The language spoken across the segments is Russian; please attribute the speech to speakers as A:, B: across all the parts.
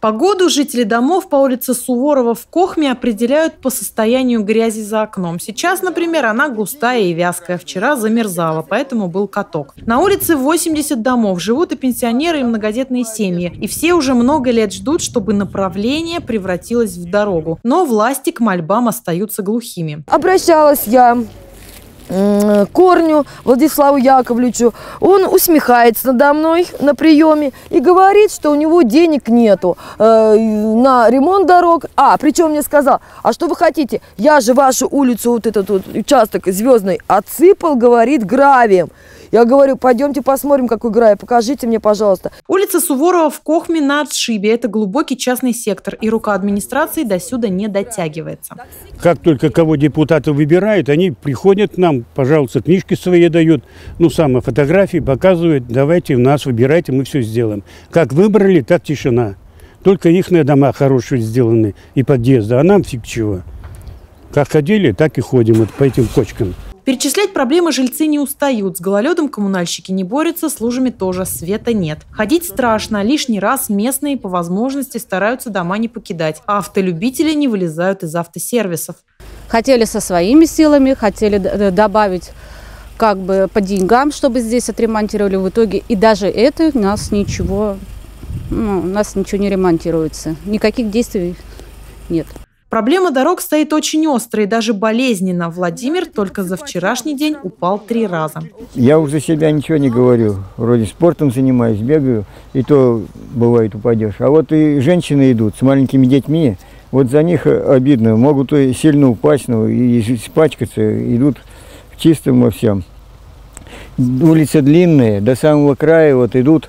A: Погоду жители домов по улице Суворова в Кохме определяют по состоянию грязи за окном. Сейчас, например, она густая и вязкая. Вчера замерзала, поэтому был каток. На улице 80 домов. Живут и пенсионеры, и многодетные семьи. И все уже много лет ждут, чтобы направление превратилось в дорогу. Но власти к мольбам остаются глухими.
B: Обращалась я к Корню Владиславу Яковлевичу. Он усмехается надо мной на приеме и говорит, что у него денег нету на ремонт дорог. Причем мне сказал: а что вы хотите? Я же вашу улицу, вот этот вот участок Звездный, отсыпал, говорит, гравием. Я говорю: пойдемте посмотрим, какой гравий, покажите мне, пожалуйста.
A: Улица Суворова в Кохме на отшибе. Это глубокий частный сектор, и рука администрации досюда не дотягивается.
C: Как только кого депутаты выбирают, они приходят к нам, пожалуйста, книжки свои дают, фотографии показывают: давайте нас выбирайте, мы все сделаем. Как выбрали, так тишина. Только их дома хорошие сделаны и подъезды, а нам фиг чего. Как ходили, так и ходим вот по этим кочкам.
A: Перечислять проблемы жильцы не устают. С гололедом коммунальщики не борются, с лужами тоже, света нет. Ходить страшно, лишний раз местные по возможности стараются дома не покидать, а автолюбители не вылезают из автосервисов.
D: Хотели со своими силами, хотели добавить по деньгам, чтобы здесь отремонтировали в итоге. И даже это у нас ничего не ремонтируется. Никаких действий нет.
A: Проблема дорог стоит очень острая и даже болезненно. Владимир только за вчерашний день упал 3 раза.
E: Я уже за себя ничего не говорю. Вроде спортом занимаюсь, бегаю, и то бывает упадешь. А вот и женщины идут с маленькими детьми, вот за них обидно. Могут и сильно упасть, и испачкаться, идут в чистом во всем. Улицы длинные, до самого края идут.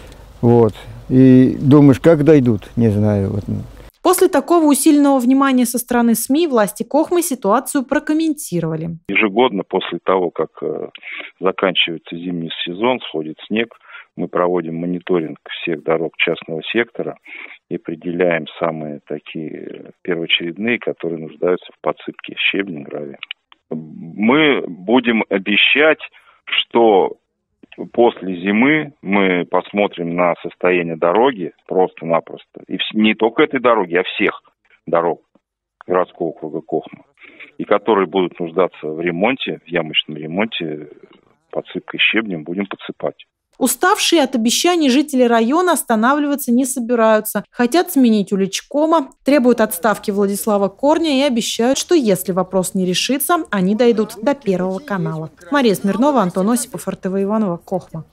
E: И думаешь, как дойдут, не знаю.
A: После такого усиленного внимания со стороны СМИ власти Кохмы ситуацию прокомментировали.
F: Ежегодно после того, как заканчивается зимний сезон, сходит снег, мы проводим мониторинг всех дорог частного сектора и определяем самые такие первоочередные, которые нуждаются в подсыпке щебня, гравия. Мы будем обещать, что после зимы мы посмотрим на состояние дороги просто-напросто. И не только этой дороги, а всех дорог городского округа Кохма. И которые будут нуждаться в ремонте, в ямочном ремонте, подсыпкой щебнем будем подсыпать.
A: Уставшие от обещаний жители района останавливаться не собираются. Хотят сменить уличкома, требуют отставки Владислава Корня и обещают, что если вопрос не решится, они дойдут до Первого канала. Мария Смирнова, Антон Осипов, РТВ Иваново, Кохма.